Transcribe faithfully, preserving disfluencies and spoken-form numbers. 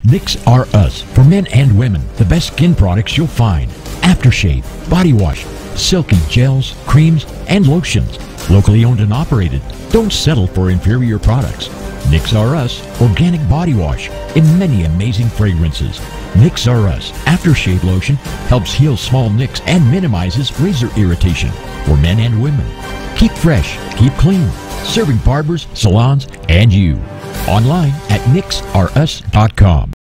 Nikks are us. For men and women, the best skin products you'll find. Aftershave, body wash, silky gels, creams, and lotions. Locally owned and operated. Don't settle for inferior products. Nikks are us organic body wash in many amazing fragrances. Nikks are us aftershave lotion helps heal small nicks and minimizes razor irritation for men and women. Keep fresh, keep clean. Serving barbers, salons, and you. Online at nikks r us dot com.